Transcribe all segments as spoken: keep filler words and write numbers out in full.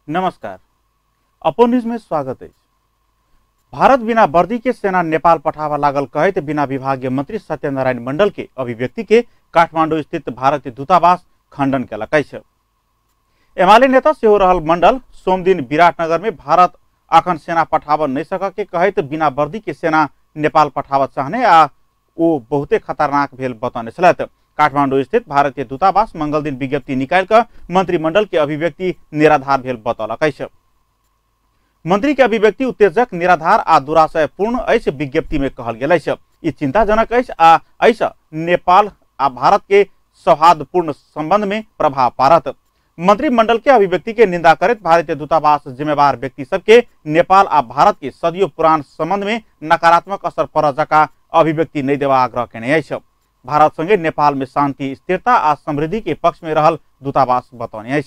नमस्कार, अपन न्यूज में स्वागत है। भारत बिना वर्दी के सेना नेपाल पठावा लागल कहते बिना विभागीय मंत्री सत्यनारायण मंडल के अभिव्यक्ति के काठमांडू स्थित भारतीय दूतावास खंडन कलक। एमाले नेता सेहो रहल मंडल सोम दिन विराटनगर में भारत अखन सेना पठावा नहीं सक के कहते बिना वर्दी के सेना नेपाल पठावा चाहने आ वो बहुते खतरनाक भेल बताने छलत। काठमांडू स्थित भारतीय दूतावास मंगल दिन विज्ञप्ति निकाल कर मंत्रिमंडल के अभिव्यक्ति निराधार भेल बतौलक। मंत्री के अभिव्यक्ति उत्तेजक, निराधार आ दुराशयपूर्ण ऐसे विज्ञप्ति में कहल गेल। ई चिंताजनक आ ऐसा नेपाल आ भारत के सौहार्दपूर्ण संबंध में प्रभाव पारत। मंत्रिमंडल के अभिव्यक्ति के निंदा करत भारतीय दूतावास जिम्मेवार व्यक्ति सबके नेपाल आ भारत के सदियों पुरान संबंध में नकारात्मक असर पड़ जका अभिव्यक्ति नहीं देवा आग्रह केने। भारत संगे नेपाल में शांति, स्थिरता आ समृद्धि के पक्ष में रहल दूतावास बतौने।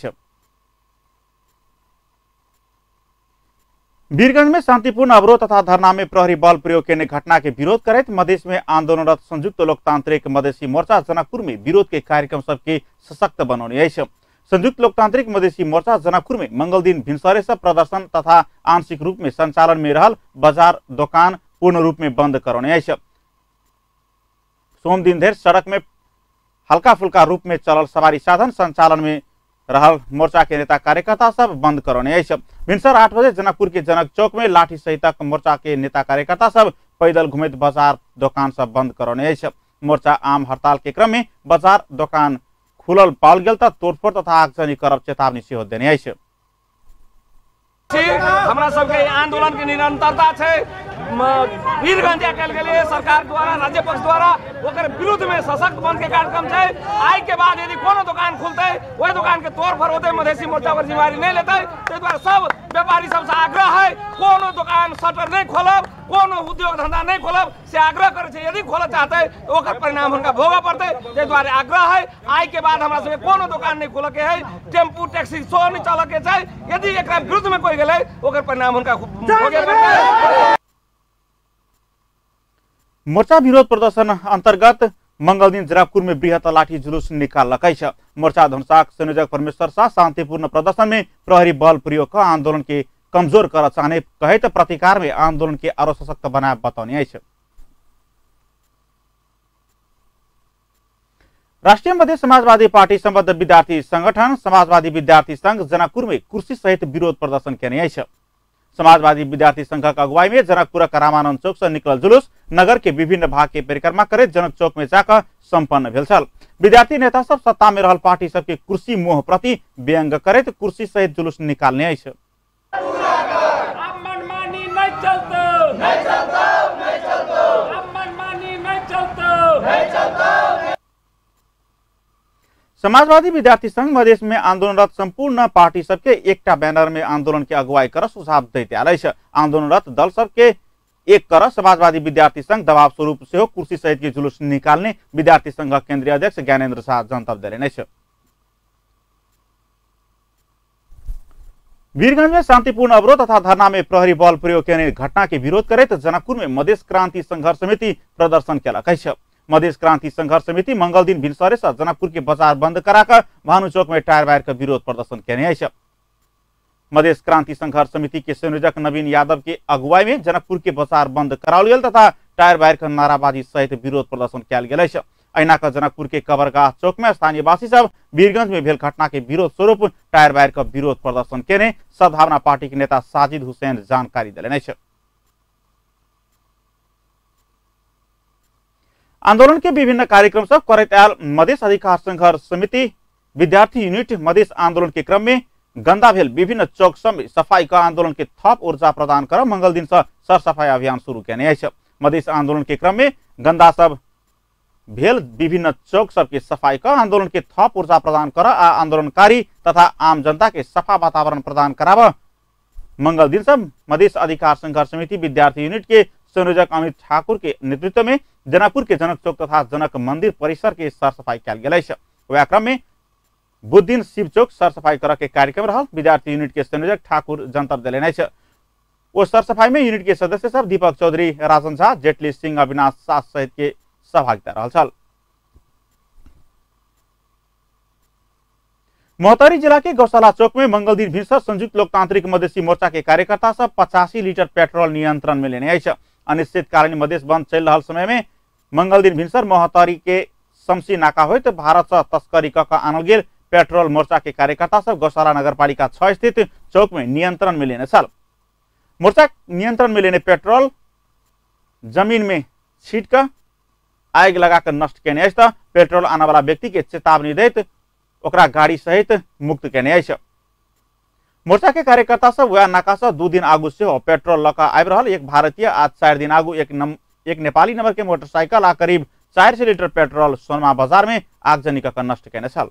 वीरगंज में शांतिपूर्ण अवरोध तथा धरना में प्रहरी बल प्रयोग करने घटना के विरोध करत मधेश में आंदोलनरत संयुक्त लोकतांत्रिक मधेसी मोर्चा जनकपुर में विरोध के कार्यक्रम सबके सशक्त बनौने। संयुक्त लोकतांत्रिक मधेसी मोर्चा जनकपुर में मंगल दिन भिनसरे से प्रदर्शन तथा आंशिक रूप में संचालन में रहल बाजार दुकान पूर्ण रूप में बंद करौने। सोम दिन देर सड़क में हल्का फुल्का रूप में चलल सवारी साधन संचालन में रहल मोर्चा के नेता कार्यकर्ता सब बंद करौने। भिनसर आठ बजे जनकपुर के जनक चौक में लाठी सहित मोर्चा के नेता कार्यकर्ता सब पैदल घुमत बाजार दुकान सब बंद करौने। मोर्चा आम हड़ताल के क्रम में बाजार दुकान खुलल पाल गेल त तोड़फोड़ तथा आगजनी करब चेतावनी सेहो देने। हमरा सबके आंदोलन की निरंतरता है। वीरगंज के सरकार द्वारा राज्य पक्ष द्वारा ओकर विरुद्ध में सशक्त बंद के कार्यक्रम है। आई के बाद यदि कोनो दुकान खुलते वही दुकान के तोड़ फोड़ होते मधेसी मोर्चा पर जिम्मेवारी नहीं लेते। तो द्वारा सब व्यापारी सबसे आग्रह है कोनो दुकान शटर नहीं खोलब, कोनो उद्योग धंधा नहीं खोलब से आग्रह करे। यदि खोल चाहते तो ओकर परिणाम उनका भोगा पड़ते। ते द्वारा आग्रह है आई के बाद हमरा सबके कोनो दुकान नहीं खोल के है, टेम्पू टैक्सी सो नहीं चल के चाहे। यदि एक विरुद्ध में कोई गए ओकर परिणाम उनका भोगे पड़ते। मोर्चा विरोध प्रदर्शन अंतर्गत मंगल दिन जनकपुर में बृहत लाठी जुलूस निकालक। मोर्चा धनसाक संयोजक परमेश्वर शाह शांतिपूर्ण प्रदर्शन में प्रहरी बल प्रयोग कर आंदोलन के कमजोर कर चाहने कहे तो प्रतिकार में आंदोलन के और सशक्त बनाए बताउने। राष्ट्रीय मध्य समाजवादी पार्टी संबद्ध विद्यार्थी संगठन समाजवादी विद्यार्थी संघ जनकपुर में कुर्सी सहित विरोध प्रदर्शन केने। समाजवादी विद्यार्थी संघ का अगुवाई में जनकपुर का रामानंद चौक से निकल जुलूस नगर के विभिन्न भाग के परिक्रमा करे जनक चौक में जाकर संपन्न भेल छल। विद्यार्थी नेता सब सत्ता में रहल पार्टी सबके कुर्सी मोह प्रति व्यंग करे तो कुर्सी सहित जुलूस निकालने। समाजवादी विद्यार्थी संघ मधेश में आंदोलनरत संपूर्ण पार्टी सबके एकटा बैनर में आंदोलन के अगुवाई कर सुझाव दैते आल। आंदोलनरत दल सबके एक कर समाजवादी विद्यार्थी संघ दबाव स्वरूप से कुर्सी सहित के जुलूस निकालने विद्यार्थी संघ केंद्रीय अध्यक्ष ज्ञानेन्द्र शाह जनतब दिले। वीरगंज में शांतिपूर्ण अवरोध तथा धरना में प्रहरी बल प्रयोग करने घटना के विरोध करे तो जनकपुर में मधेश क्रांति संघर्ष समिति प्रदर्शन कलक। मधेश क्रांति संघर्ष समिति मंगल दिन भिनसरे से जनकपुर के बाजार बंद कराकर भानु चौक में टायर वायर का विरोध प्रदर्शन केने। मधेश क्रांति संघर्ष समिति के संयोजक नवीन यादव के अगुवाई में जनकपुर के बाजार बंद कराओल गेल तथा टायर वायर का नाराबाजी सहित विरोध प्रदर्शन किया गेल। ऐना का जनकपुर के कबरगाह चौक में स्थानीय वासी सब वीरगंज में भेल घटना के विरोध स्वरूप टायर वायर का विरोध प्रदर्शन केने सद्भावना पार्टी के नेता साजिद हुसैन जानकारी दिले। आंदोलन के विभिन्न कार्यक्रम सब करत आयल मधेश अधिकार संघर्ष समिति विद्यार्थी यूनिट मधेश आंदोलन के क्रम में गंदा भेल विभिन्न चौक सब में सफाई का आंदोलन के थप ऊर्जा प्रदान कर मंगल दिन से सर सफाई अभियान शुरू केने। मधेश आंदोलन के क्रम में गंदा सब भेल विभिन्न चौक सब के सफाई का आंदोलन के थप ऊर्जा प्रदान कर आ आंदोलनकारी तथा आम जनता के सफा वातावरण प्रदान कराव मंगल दिन सब मधेश अधिकार संघर्ष समिति विद्यार्थी यूनिट के संयोजक अमित ठाकुर के नेतृत्व में जनकपुर के जनक चौक तथा जनक मंदिर परिसर के सर सफाई किया गेल। वह क्रम में बुध दिन शिव चौक सर सफाई कर के कार्यक्रम रहा। विद्यार्थी यूनिट के संयोजक ठाकुर जनतब दिले। वो सर सफाई में यूनिट के सदस्य सब दीपक चौधरी, राजन झा, जेटली सिंह, अविनाश शाह सहित के सहभागिता रहा। मोहतरी जिला के गौशाला चौक में मंगल दिन भिनसर संयुक्त लोकतांत्रिक मधेसी मोर्चा के कार्यकर्ता सब पचासी लीटर पेट्रोल नियंत्रण में लेने आए। अनिश्चितकालीन मधेश बंद चल रहा समय में मंगल दिन भिनसर मोहतरी के शमसी नाका हो तो भारत से तस्करी कक आनल गेल पेट्रोल मोर्चा के कार्यकर्ता सब गौशाला नगरपालिका छह स्थित चौक में नियंत्रण में लेने साल मोर्चा नियंत्रण में लेने पेट्रोल जमीन में छीट कर आग लगाकर नष्ट केने तो पेट्रोल आने वाला व्यक्ति के चेतावनी देत ओकरा गाड़ी सहित मुक्त केने मोर्चा के कार्यकर्ता सब वह नाका से दू दिन आगू से पेट्रोल लक आबि रहल एक भारतीय आज चार दिन आगू एक नम, एक नेपाली नंबर के मोटरसाइकिल आ करीब चार सौ लीटर पेट्रोल सोनमा बाजार में आगजनी कक नष्ट केने छल।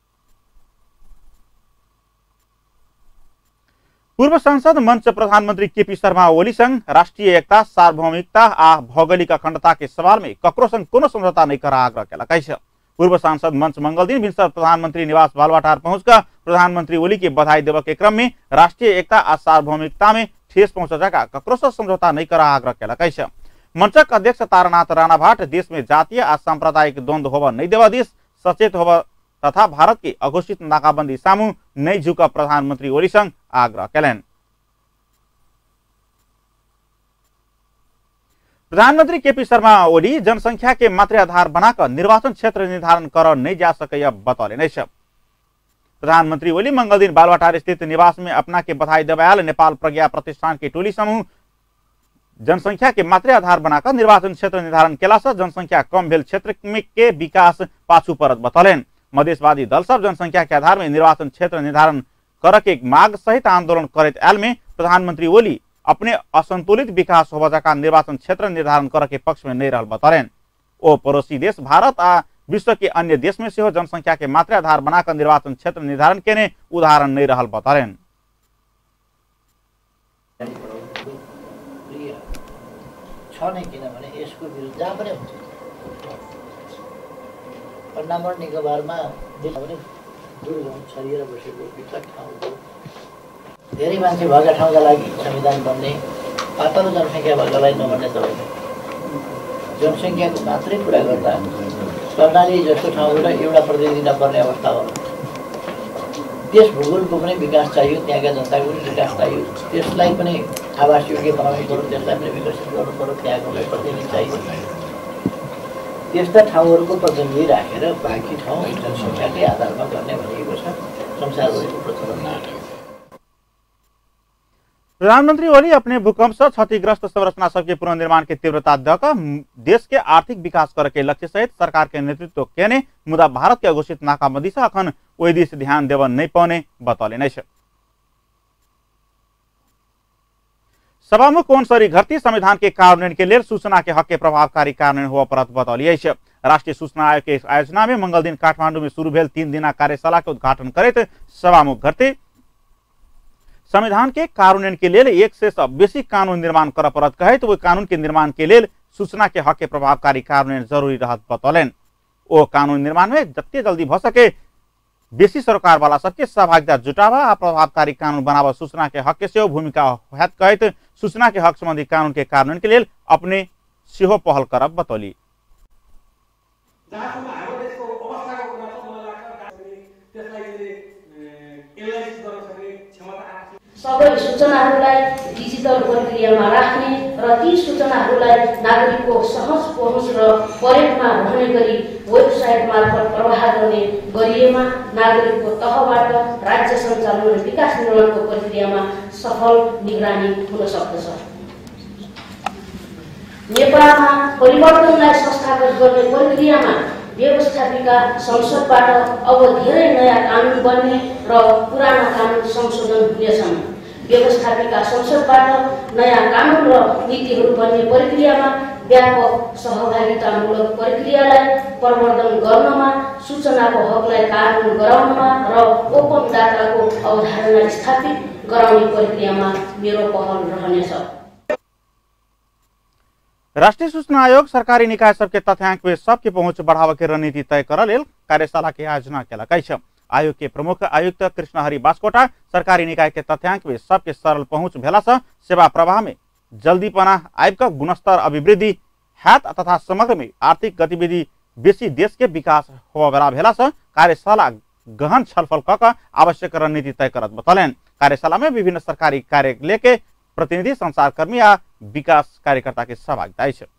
पूर्व सांसद मंच प्रधानमंत्री केपी शर्मा ओली संग राष्ट्रीय एकता सार्वभौमिकता आ भौगोलिक अखंडता के सवाल में ककरो संग कोनो समझौता नहीं करा आग्रह केलक। पूर्व सांसद मंच मंगल दिन भिनसर प्रधानमंत्री निवास बालवाटार पहुंचकर प्रधानमंत्री ओली के बधाई देव के क्रम में राष्ट्रीय एकता आ सार्वभौमिकता में ठेस पहुंचा ककरो से समझौता नहीं करा आग्रह केलक। मंचक अध्यक्ष तारानाथ राणा भाट देश में जातीय आ सांप्रदायिक द्वंद्व होब नहीं देवा देश सचेत होब तथा भारत की अघोषित नाकाबंदी सामू नहीं झुक प्रधानमंत्री ओली संग आग्रह कैलन। प्रधानमंत्री केपी शर्मा ओली जनसंख्या के मात्र आधार बनाकर निर्वाचन क्षेत्र निर्धारण कर नहीं जा सके बतौले। प्रधानमंत्री ओली मंगल दिन बालवाटार स्थित निवास में अपना के बधाई देवायल नेपाल प्रज्ञा प्रतिष्ठान के टोली समूह जनसंख्या के मात्र आधार बनाकर निर्वाचन क्षेत्र निर्धारण केला से जनसंख्या कम भेल क्षेत्र में के विकास पाछू परत बतौलन। मधेशवादी दल सब जनसंख्या के आधार में निर्वाचन क्षेत्र निर्धारण कर के मांग सहित आंदोलन करत आयल में प्रधानमंत्री ओली अपने असंतुलित विकास होबा का निर्वाचन क्षेत्र निर्धारण कर के पक्ष में नहीं रहल बतौलन। ओ पड़ोसी देश भारत आ विश्व के अन्य देश में से जनसंख्या के मात्र आधार बनाकर निर्वाचन क्षेत्र निर्धारण केने उदाहरण नहीं रहल बतौलन। नम्बर निकोबारमा दुर्गम छरिएर बसेको विकट ठाउँको धेरै मान्छे भएका ठाउँका लागि संविधान बन्ने पातलो जनसङ्ख्या भएकालाई नबन्ने तपाईँ जनसङ्ख्याको मात्रै कुरा गर्दा कर्णाली जस्तो ठाउँबाट एउटा प्रतिनिधि नपर्ने अवस्था हो। त्यस भूगोलको पनि विकास चाहियो, त्यहाँका जनताको पनि विकास चाहियो, त्यसलाई पनि आवास योग्य बनाउनु पर्यो, त्यसलाई पनि विकसित गर्नु पर्यो, त्यहाँको प्रतिनिधि चाहियो। त्यस्ता ठाउँहरूको प्रतिनिधि राखेर बाँकी ठाउँ जनसङ्ख्याकै आधारमा गर्ने भनिएको छ संसारभरिको प्रचलन। प्रधानमंत्री ओली अपने भूकंप से क्षतिग्रस्त संरचना सबके पुनर्निर्माण के तीव्रता देकर देश के आर्थिक विकास करे के लक्ष्य सहित सरकार के नेतृत्व केने मुदा भारत के घोषित नाकाबंदी से अखन ओहि दिश ध्यान देव नहीं पाने बतौले। सभामुख कोनसरी घरती संविधान के कार्यान्वयन के लिए सूचना के हक के प्रभावकारी कार्यान्वयन हुआ परत बतौलिए। राष्ट्रीय सूचना आयोग के आयोजना में मंगल दिन काठमांडू में शुरू भेल तीन दिना कार्यशाला के उद्घाटन करते सभामुख घरती संविधान के कार्यान्वयन के लिए एक से बेसी कानून निर्माण कर परत कहे तो वो कानून के निर्माण के लिए सूचना के हक के प्रभावकारी कार्यान्वयन जरूरी रहत बतौलन। वो कानून निर्माण में जत्ते जल्दी भ सके बेसी सरकार वाला सबके सहभागिता जुटावा आ प्रभावकारी कानून बनावा सूचना के हक के सेहो भूमिका हैत कहत सूचना के हक संबंधी कानून के कार्यान्वयन के लिए अपने सेहो पहल करब बतौली। सबै सूचनाहरूलाई डिजिटल प्रक्रियामा राख्ने र ती सूचनाहरूलाई नागरिकको सहज पहुँच र प्रयोगमा रहने गरी वेबसाइट मार्फत प्रवाह गर्ने गरिएमा नागरिकको तहबाट राज्य सञ्चालन र विकास निर्माणको प्रक्रियामा सफल निगरानी हुन सक्दछ। नेपालमा परिवर्तनलाई संस्थागत गर्ने प्रक्रियामा व्यवस्थापिका संसदबाट अब धेरै नयाँ कानून बन्ने र पुराना कानून संशोधन हुनेछन्। व्यवस्थापिका संसदबाट नयाँ कानून र नीतिहरू बन्ने प्रक्रियामा व्यापक सहभागितामूलक प्रक्रियालाई प्रवर्धन गर्नमा, सूचनाको हकलाई कानून गराउनमा र ओपन डाटाको अवधारणा स्थापित गराउने प्रक्रियामा मेरो पहल रहनेछ। राष्ट्रीय सूचना आयोग सरकारी निकाय सबके तथ्यांक में सबके पहुंच बढ़ावा के रणनीति तय कर लेल कार्यशाला के आयोजना केलक। आयोग के प्रमुख आयुक्त कृष्णहरि बास्कोटा सरकारी निकाय के तथ्यांक में सबके सरल पहुंच भेला से सेवा प्रवाह में जल्दीपना आबि गुणस्तर अभिवृद्धि हैत तथा समग्र में आर्थिक गतिविधि बेसी देश के विकास होबा भेला से कार्यशाला गहन छलफल क आवश्यक रणनीति तय करत बतौलन। कार्यशाला में विभिन्न सरकारी कार्यालय के प्रतिनिधि, संचारकर्मी आ विकास कार्यकर्ता के सहभागिता छ।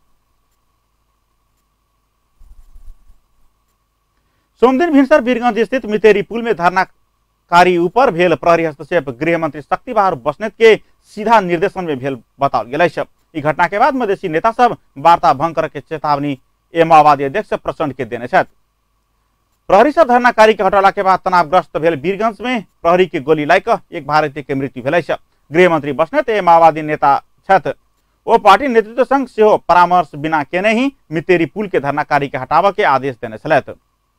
सोमदिन भिनसर वीरगंज स्थित मितेरी पुल में धरनाकारी ऊपर भेल प्रहरी हस्तक्षेप गृह मंत्री शक्ति बहादुर बस्नेत के सीधा निर्देशन में भेल बताओल गेल छ। ई घटना के बाद मधेसी नेता सब वार्ता भंग करे के चेतावनी ए माओवादी अध्यक्ष प्रचंड के देने छथि। प्रहरी सब धरनाकारी के हटला के बाद तनावग्रस्त भेल वीरगंज में प्रहरी के गोली लाइक एक भारतीय के मृत्यु भेल छ। गृह मंत्री बस्नेत ए माओवादी नेता छथि। वो पार्टी नेतृत्व संग सेहो परामर्श बिना केने ही मितेरी पुल के धरनाकारी के हटाव के आदेश देने छलैथ।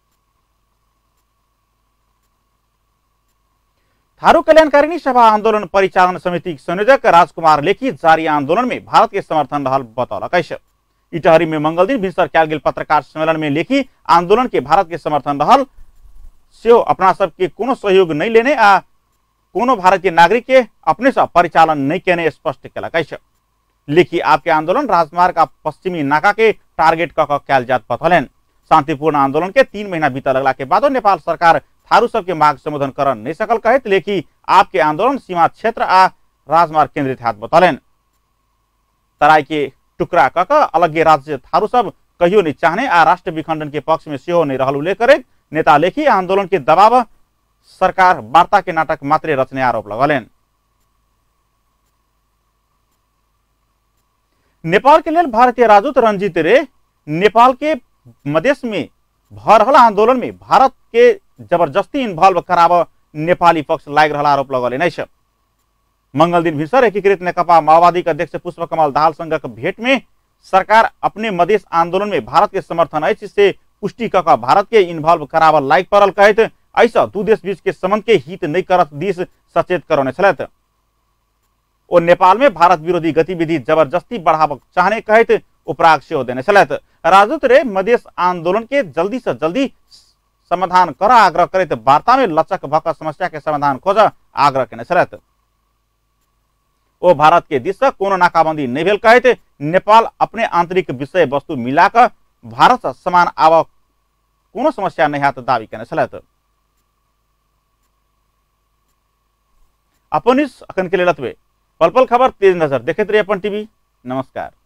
थारू कल्याणकारिणी सभा आंदोलन परिचालन समिति के संयोजक राजकुमार लेखी जारी आंदोलन में भारत के समर्थन रहल बतौलक छ। इटहरी में मंगल दिन भिनसर कयल गेल पत्रकार सम्मेलन में लेखी आंदोलन के भारत के समर्थन रहल से अपना सब के कोनो सहयोग नहीं लेने आ कोनो भारतीय नागरिक के अपने से परिचालन नहीं केने स्पष्ट केलक छ। लेखी आपके आंदोलन राजमार्ग आ पश्चिमी नाका के टारगेट क क कयल जात बतौलन। शांतिपूर्ण आंदोलन के तीन महीना बीता लगला के बाद नेपाल सरकार थारू सबके मांग संबोधन कर नहीं सकल कहत लेखी आपके आंदोलन सीमा क्षेत्र आ राजमार्ग केंद्रित हाथ बतौलन। तराई के टुकड़ा कक अलगे राज्य थारू सब कहियो नहीं चाहने आ राष्ट्र विखंडन के पक्ष में सेहो नहीं रहल उल्लेख करे नेता लेखी आंदोलन के दबाव सरकार वार्ता के नाटक मात्रे रचने आरोप लगलन। नेपाल के लिए भारतीय राजदूत रंजीत रे नेपाल के मधेश में भ रहल आंदोलन में भारत के जबरदस्ती इन्वॉल्व कराव नेपाली पक्ष लाग रहल आरोप लगले छ। मंगल दिन भिनसर एकीकृत नेकपा माओवादी के अध्यक्ष पुष्पकमल दाहाल संघक भेंट में सरकार अपने मधेश आंदोलन में भारत के समर्थन है से पुष्टि क भारत के इन्वॉल्व कराव लाग पड़ल कहत ऐसा दू देश बीच के संबंध के हित नहीं करत दिस सचेत करौने छलैथ। ओ नेपाल में भारत विरोधी गतिविधि जबरदस्ती बढ़ाव चाहने कहत उपराग सेहो देने छलैथ। राजदूत रे मधेश आंदोलन के जल्दी से जल्दी समाधान कर आग्रह करते वार्ता में लचक भक समस्या के समाधान खोज आग्रह केने छलैथ। ओ भारत के दिश से कोनो नाकाबंदी नहीं भेल कहते नेपाल अपने आंतरिक विषय वस्तु मिलाकर भारत से समान आव कोनो समस्या नहीं हाथ दावी केने छलैथ। अपन इस अखन के लिए लतवे पल पल खबर तेज नजर देखते रहिए अपन टीवी। नमस्कार।